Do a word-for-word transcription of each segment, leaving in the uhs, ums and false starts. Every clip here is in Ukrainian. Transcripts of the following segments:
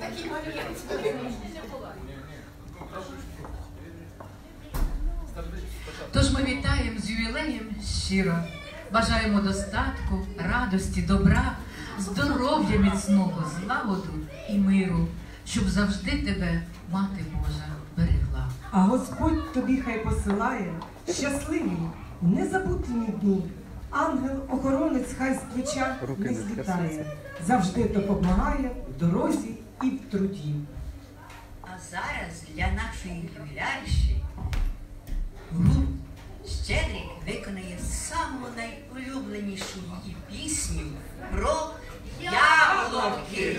Тож ми вітаємо з ювілеєм щиро, бажаємо достатку, радості, добра, здоров'я міцного, злагоду і миру, щоб завжди тебе Мати Божа берегла. А Господь тобі хай посилає щасливі, незабутні дні. Ангел-охоронець хай з плеча не злітає, завжди допомагає в дорозі і в труді. А зараз для нашої ювілярші гурт Щедрик виконає саму найулюбленішу її пісню про яблуки.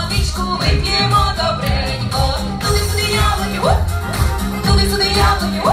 Туди-сюди яблуню,